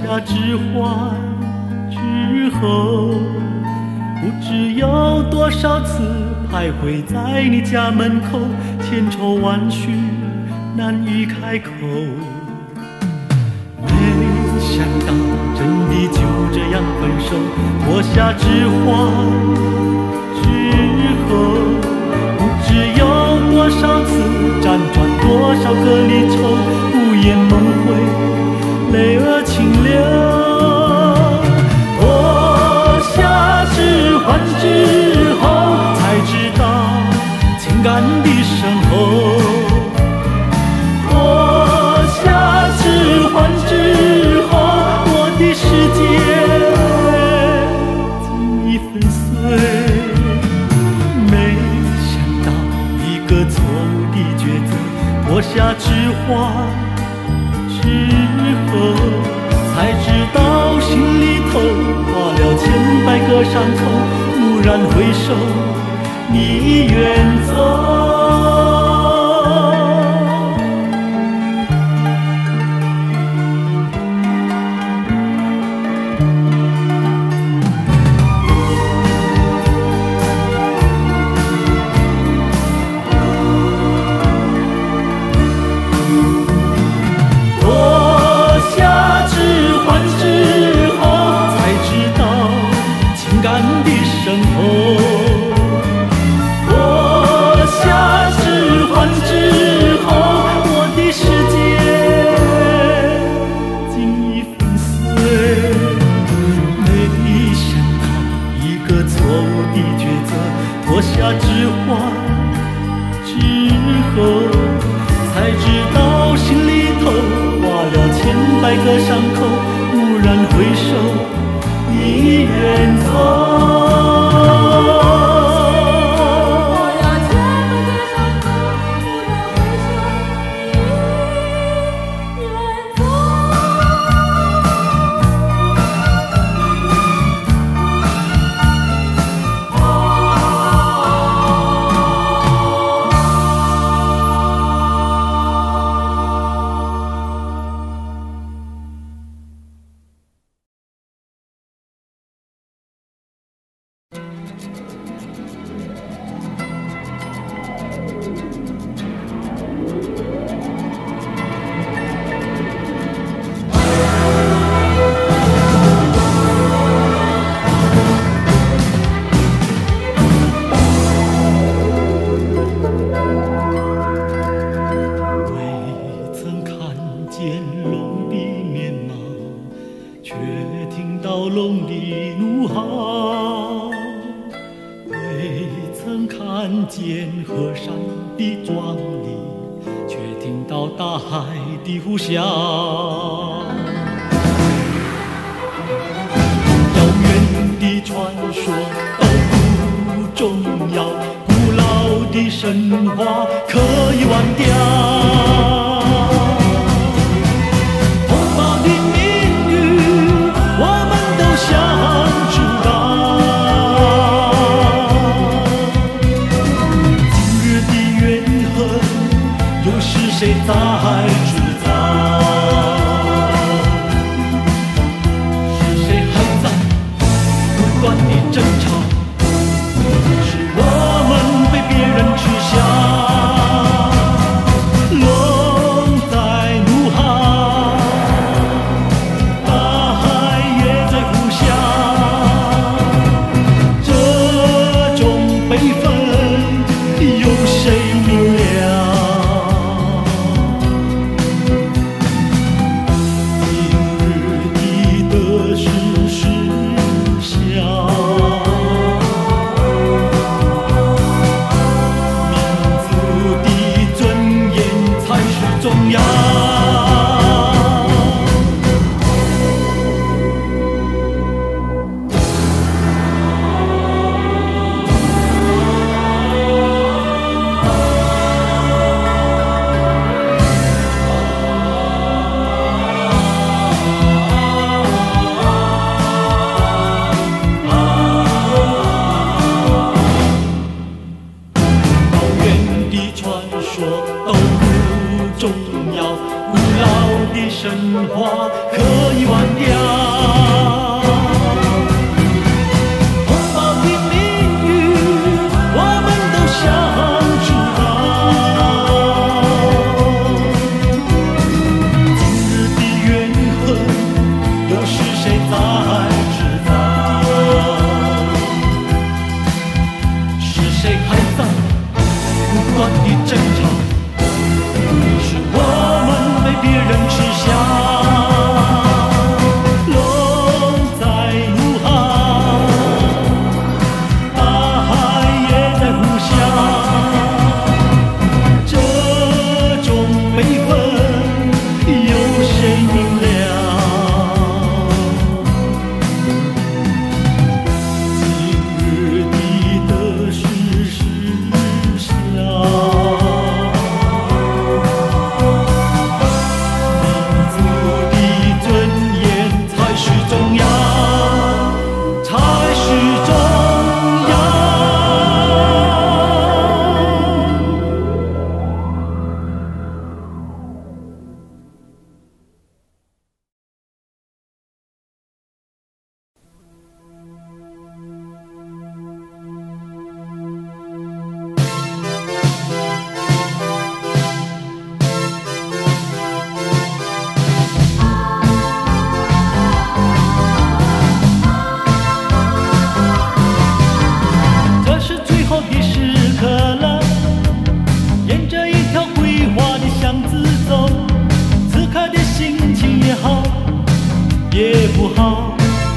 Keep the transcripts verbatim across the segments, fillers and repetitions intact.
下指环之后，不知有多少次徘徊在你家门口，千愁万绪难以开口。没想到真的就这样分手，脱下指环之后，不知有多少次辗转，多少个离愁，午夜梦回，泪儿清流。脱下指环之后，才知道情感的深厚。脱下指环之后，我的世界竟已粉碎。没想到一个错误的抉择，脱下指环之后，才知道心里头划了千百个伤口。蓦然回首，你远走。脱下指环之后，才知道心里头划了千百个伤口。蓦然回首，你远走。落是谁在制造？是谁还在不断地争吵？是我们被别人耻笑。也不好，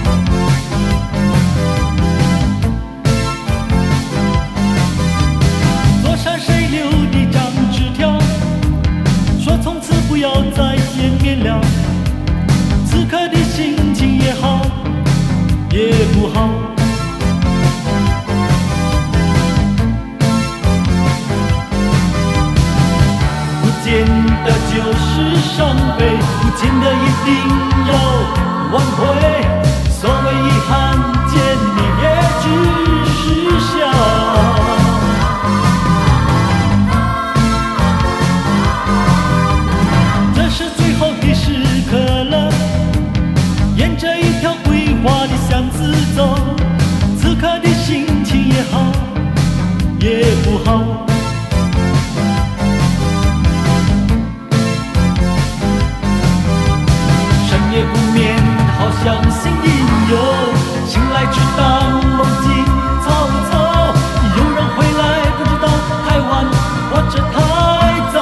左山谁留的张纸条，说从此不要再见面了。此刻的心情也好，也不好。不见得就是伤悲，不见得一定要挽回，所谓遗憾见面也只是笑。这是最后的时刻了，沿着一条规划的巷子走，此刻的心情也好，也不好。深夜不眠，好像心里有，醒来只当梦境草草。有人回来不知道太晚或者太早。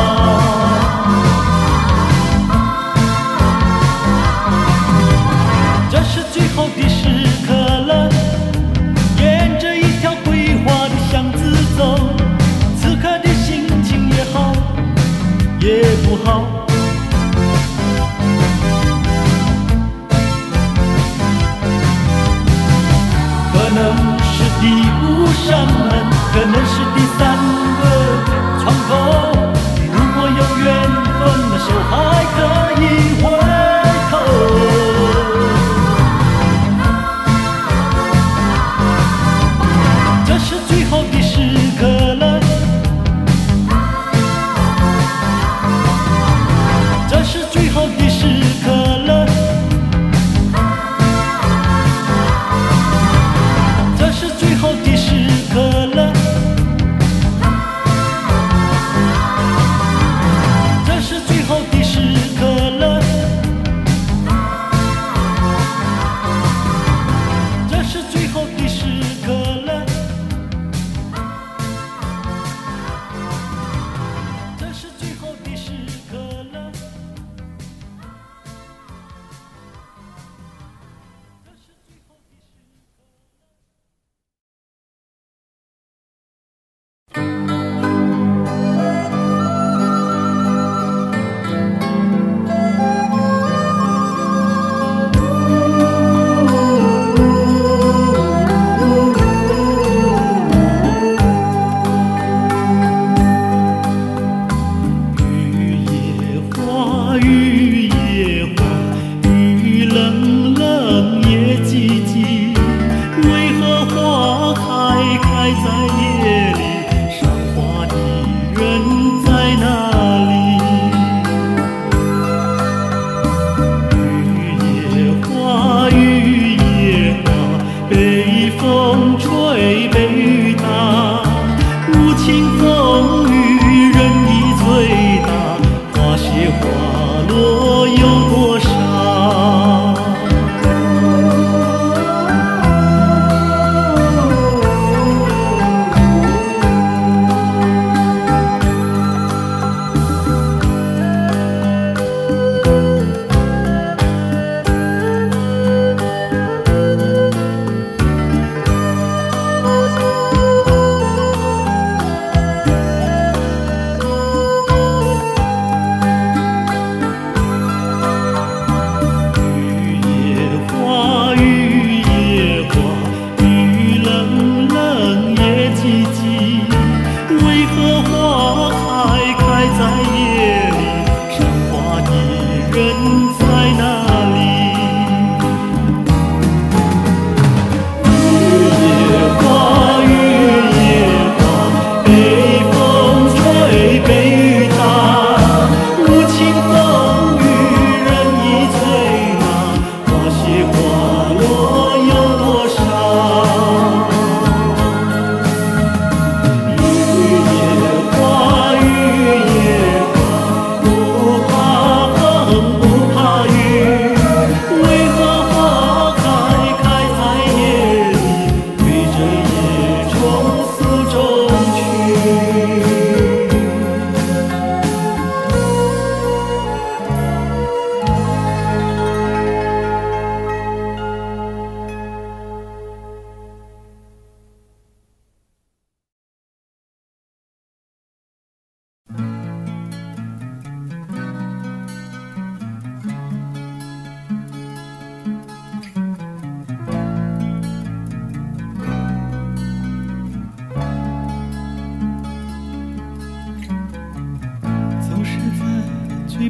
这是最后的时刻了，沿着一条规划的巷子走，此刻的心情也好，也不好。可能是第五扇门，可能是第三个窗口。如果有缘分的手还可以回头。这是最后的时刻了，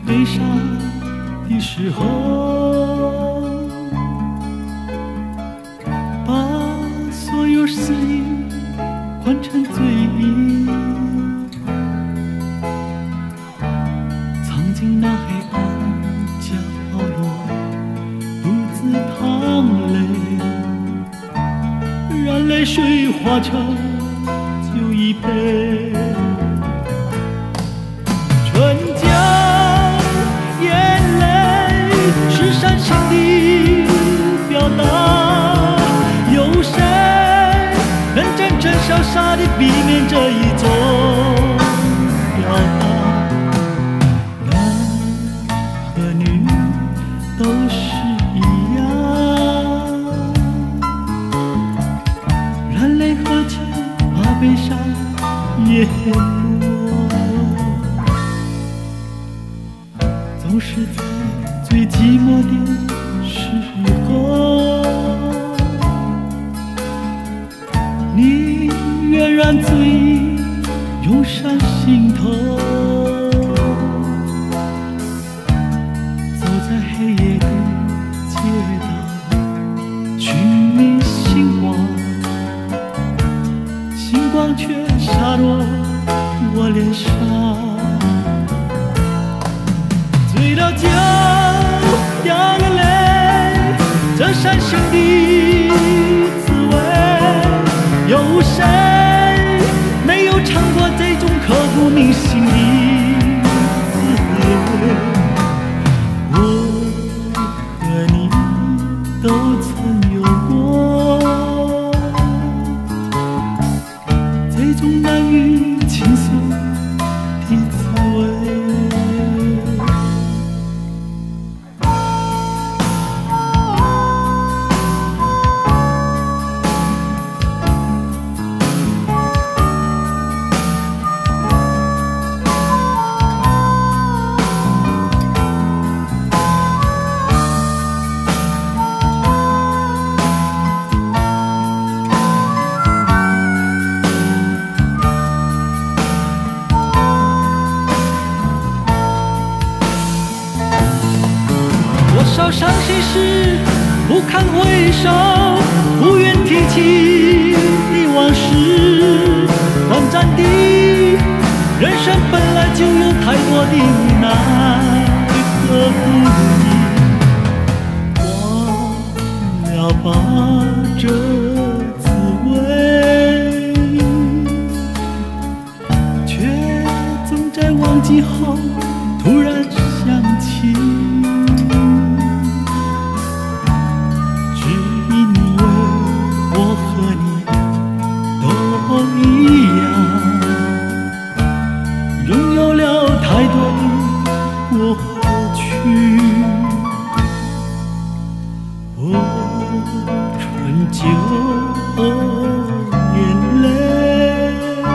悲伤的时候，把所有思念换成醉意，藏进那黑暗角落，独自淌泪，让泪水化成酒一杯。春江眼泪是伤心的表达，有谁能真正潇洒地避免这一种表达？男和女都是一样，染泪和情把悲伤淹没，总是在最寂寞的时候，你愿让醉意涌上心头，走在黑夜的街道，寻觅星光，星光却洒落我脸上。醉了酒，掉了泪，这伤心的滋味，有谁没有尝过这种刻骨铭心的滋味？我和你都曾有过这种难以倾诉的滋味。多少伤心事不堪回首，不愿提起的往事。短暂的人生本来就有太多的无奈和不易，忘了吧这滋味，却总在忘记后突然想起。春酒眼泪，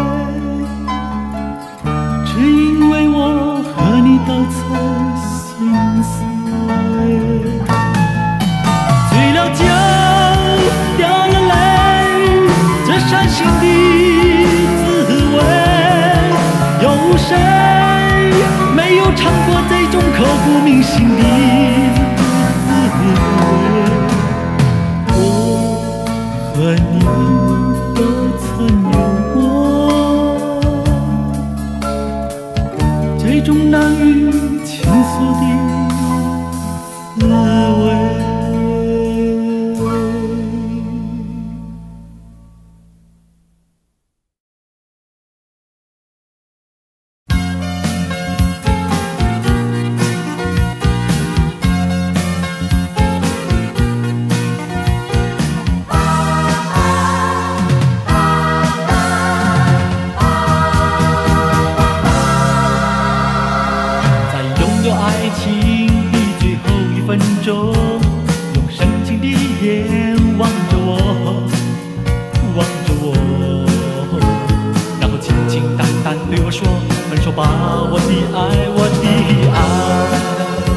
只因为我和你都曾心碎。醉了酒，掉了泪，这伤心的滋味，有谁没有尝过这种刻骨铭心的滋味？和你都曾有过这种难以倾诉的滋味。用深情的眼望着我，望着我，然后轻轻淡淡对我说：分手吧，我的爱，我的爱。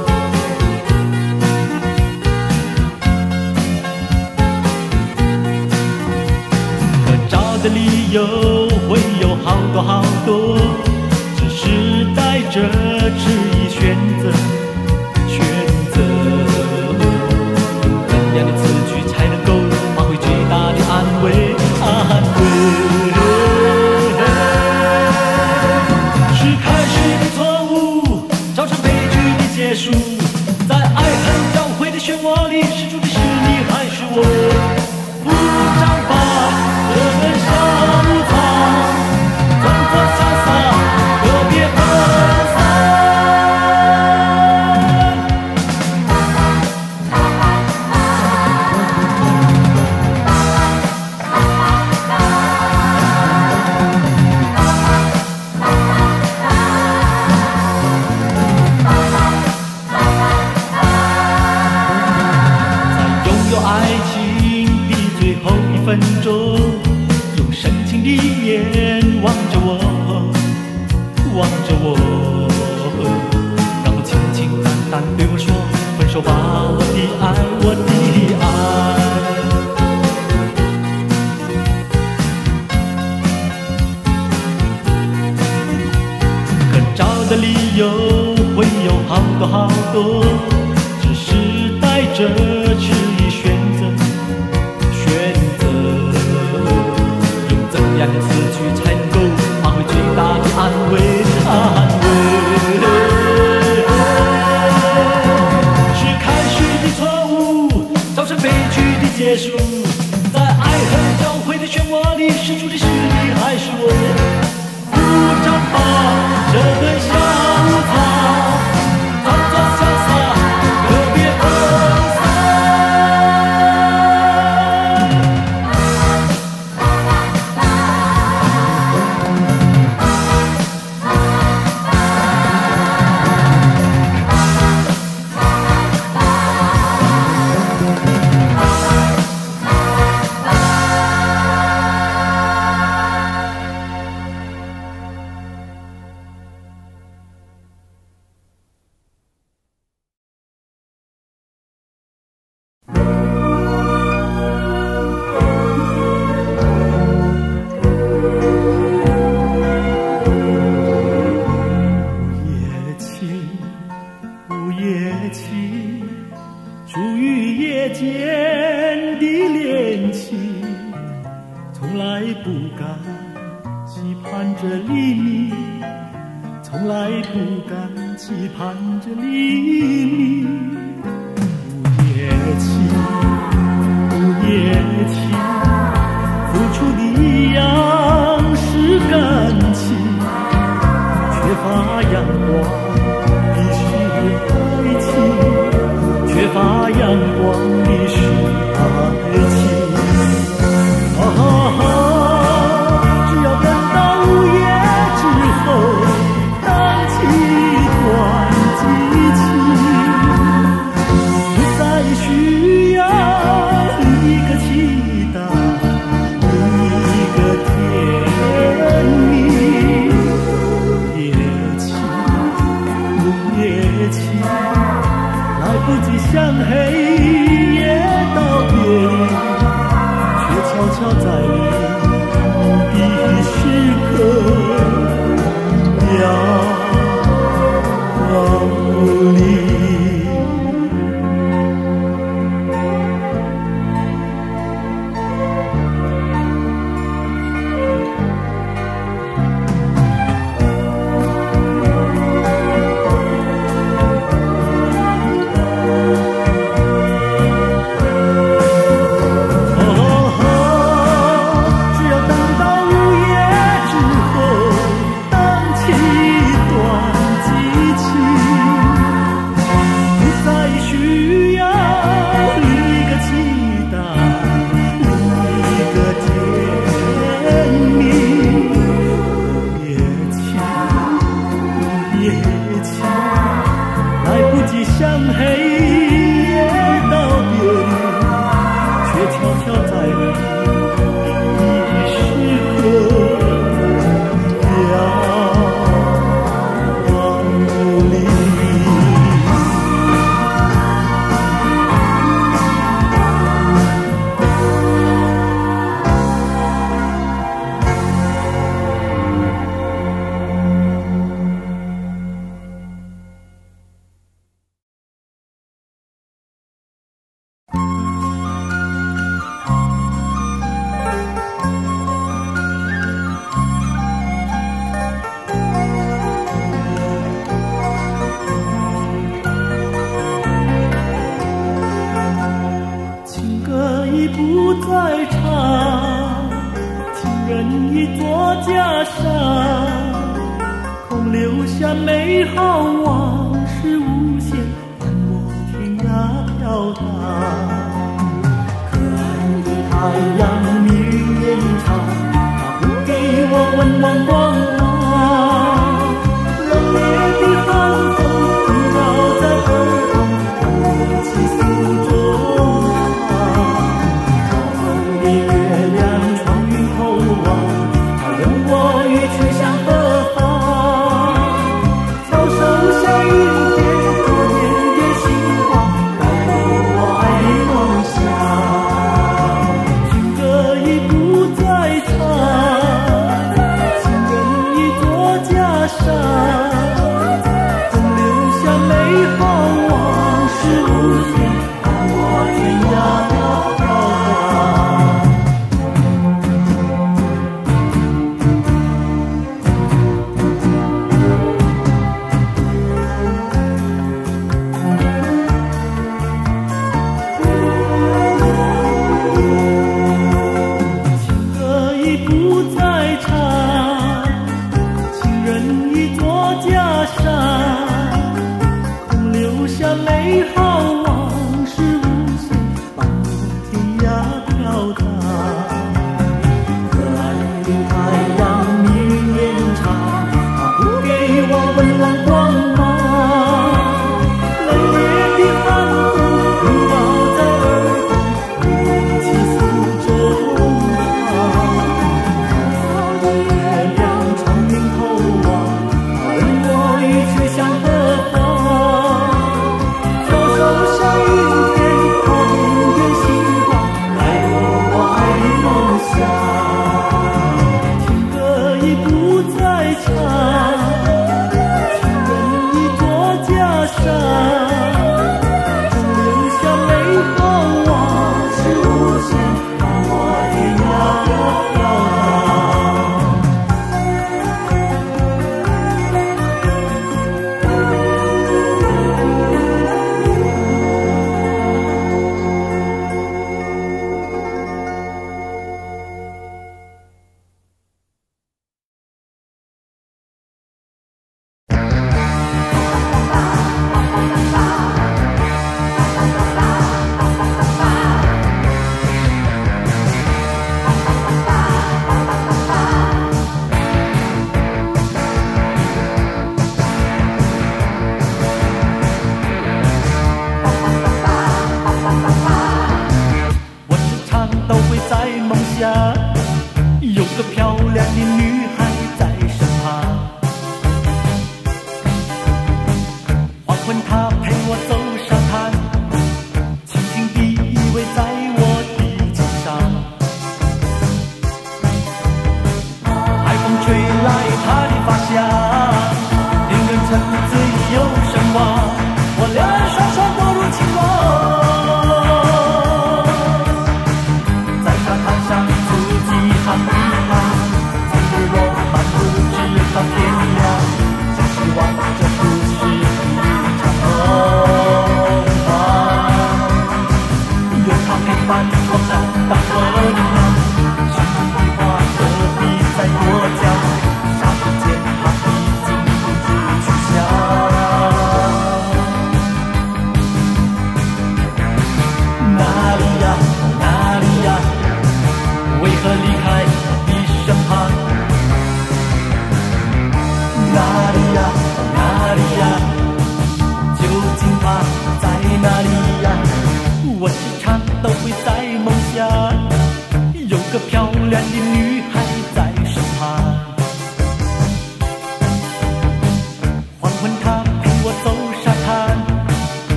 可找的理由会有好多好多，只是带着迟疑选择。 是你还是我？鼓掌吧，这个下午茶，装作潇洒，可别分散。分钟，用深情的眼望着我，望着我，然后轻轻淡淡对我说：分手吧，我的爱，我的爱。可找的理由会有好多好多，只是带着迟疑选择。怎样的词句才能够发挥最大的安慰？安慰是开始的错误，造成悲剧的结束。在爱恨交汇的漩涡里，失去的是你还是我？鼓掌吧，这顿下午茶，装作潇洒，可别分散。 当起一段激情。 已不再长，情人已作袈裟，空留下美好往事无限，伴我天涯飘荡。可爱的太阳，蜜运延长，它不给我温暖光芒。冷冽的寒风萦绕在耳旁，让我起诉衷肠。高昂的月亮穿云透望，它问我欲去向何方。翘首向云天，多点点星光，带给我爱的梦想。情歌已不再唱，情人已作袈裟。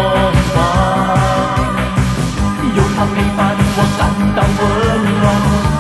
陪伴我感到温暖。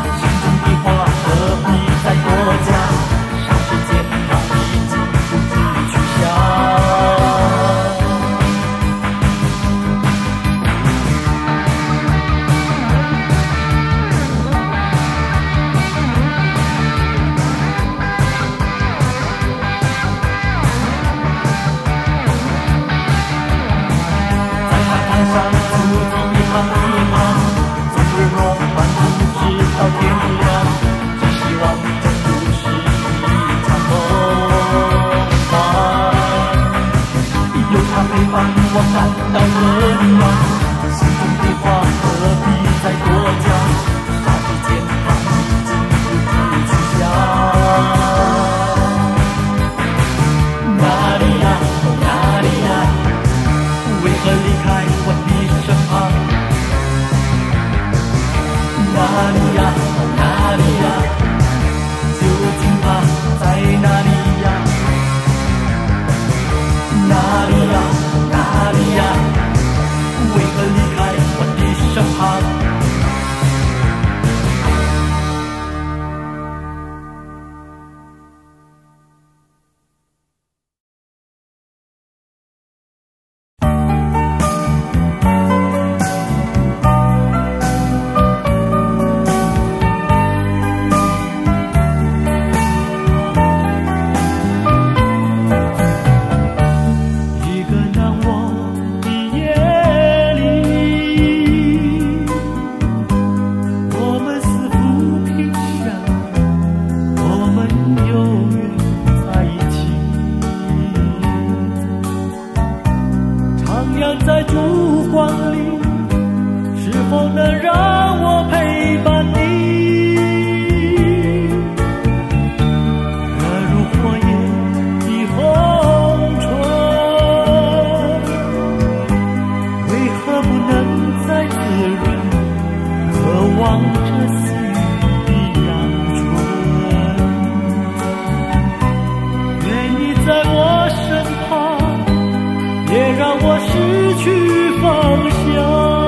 若漫步直到天亮，只希望这不是一场梦幻。有他陪伴我感到温暖，心中的话何必再多讲？霎时间它已经不知去向。哪里呀，哦哪里呀，为何离开我的身旁？哪里呀，哦哪里呀，究竟他在哪里呀？哪里呀，哦哪里呀，为何离开我的身旁？在烛光里，是否能让我陪伴你？热如火焰的红唇，为何不能再滋润渴望着死雨的阳春？愿你在我身旁，别让我失去方向。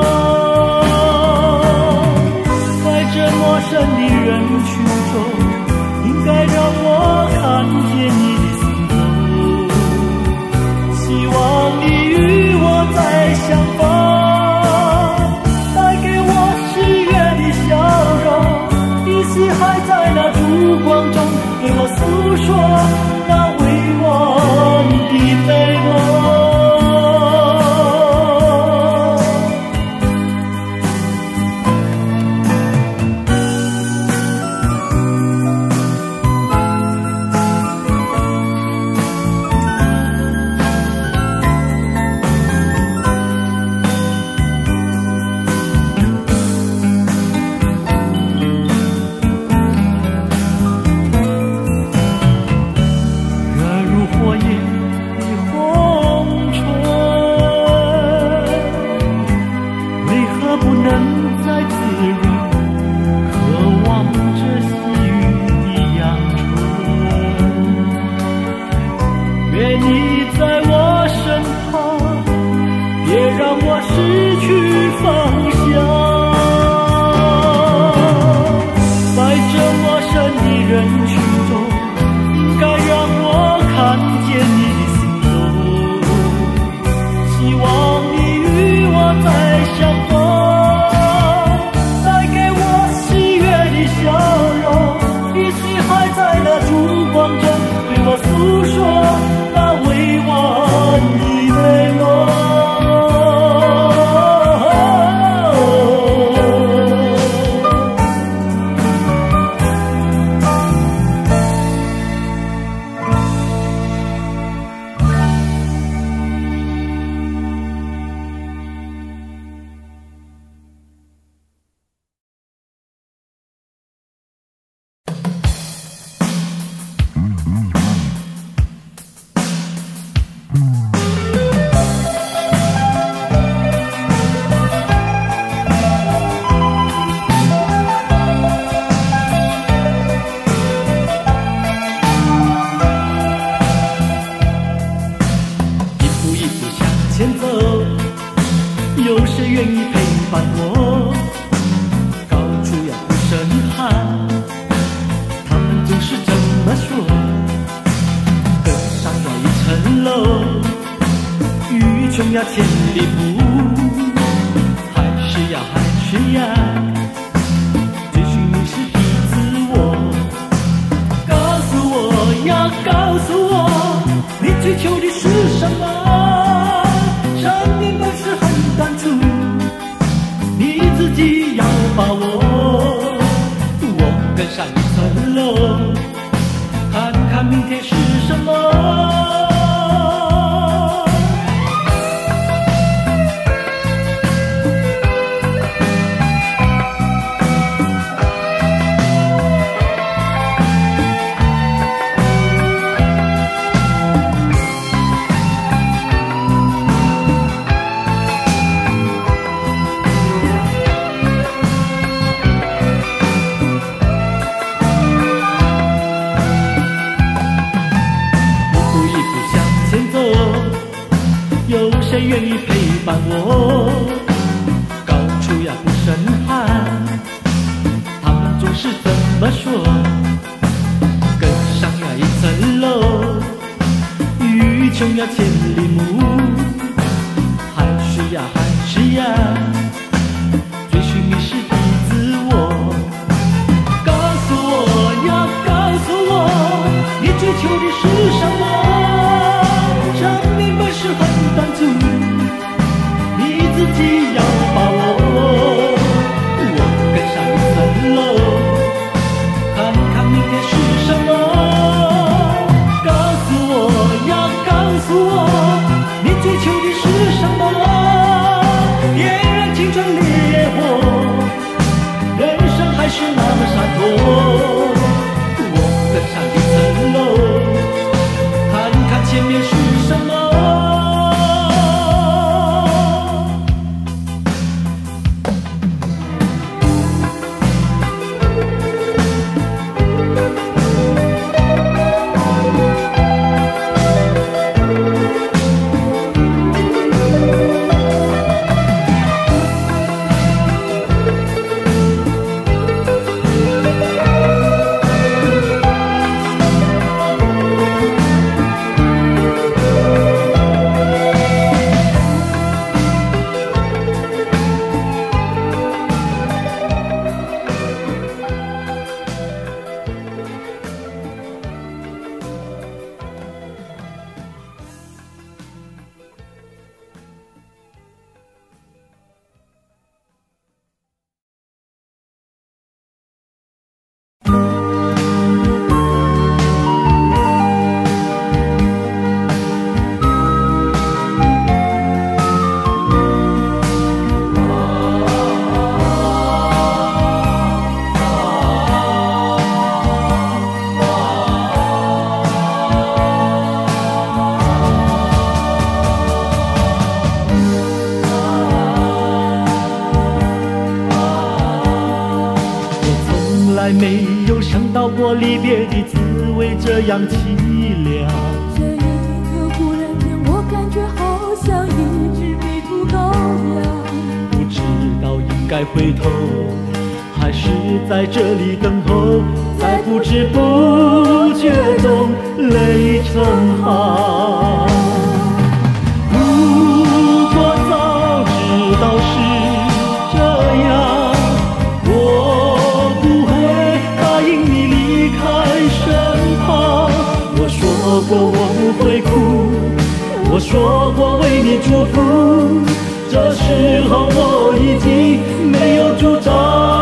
在这陌生的人群中，应该让我看见你的行走。希望你与我再相逢，带给我喜悦的笑容。 我，我更上一层楼，看看明天是什么。有谁愿意陪伴我？高处呀不胜寒，他们总是这么说。更上呀一层楼，欲穷呀千里目，还是呀还是呀，追寻迷失的自我。告诉我呀，告诉我，你追求的是什么？生命本是很短促，你自己要把握。我更上一层楼，看看明天是什么。告诉我呀，告诉我，你追求的是什么？点燃青春烈火，人生还是那么洒脱。我更上一层楼，看看前面是什么。没有想到过离别的滋味这样凄凉。 这一刻忽然间，我感觉好像一只迷途羔羊。 不知道应该回头，还是在这里等候，在不知不觉中泪成行。如果早知道是这样，我说过我不会哭，我说过为你祝福，这时候我已经没有主张。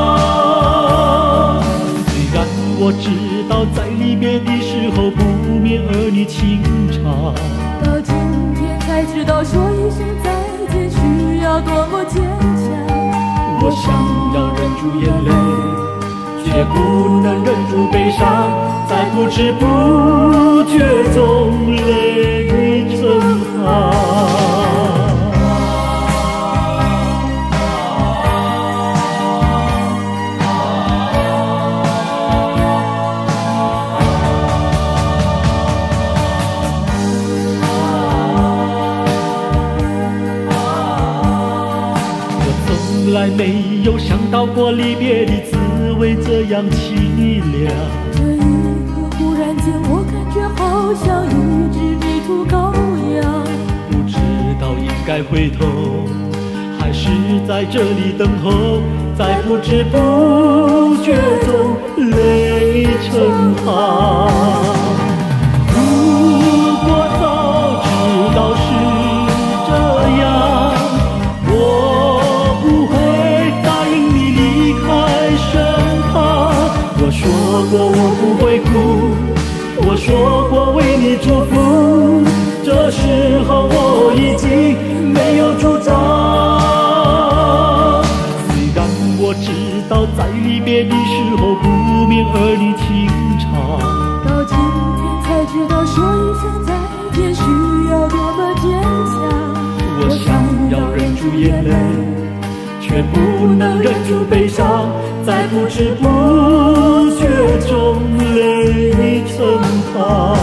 虽然我知道在离别的时候不免儿女情长， 到今天才知道说一声再见需要多么坚强。 我想要忍住眼泪，却不能忍住悲伤，在不知不觉中泪成行。我从来没有想到过离别的滋味这样凄凉。 这一刻忽然间，我感觉好像一只迷途羔羊。 不知道应该回头，还是在这里等候，在不知不觉中泪成行。如果早知道是这样，我不会答应你离开过我不会哭，我说过为你祝福，这时候我已经没有主张。虽然我知道在离别的时候不免儿女情长， 到今天才知道说一声再见需要多么坚强。 我想要忍住眼泪，却不能忍住悲伤，在不知不觉中泪成塘。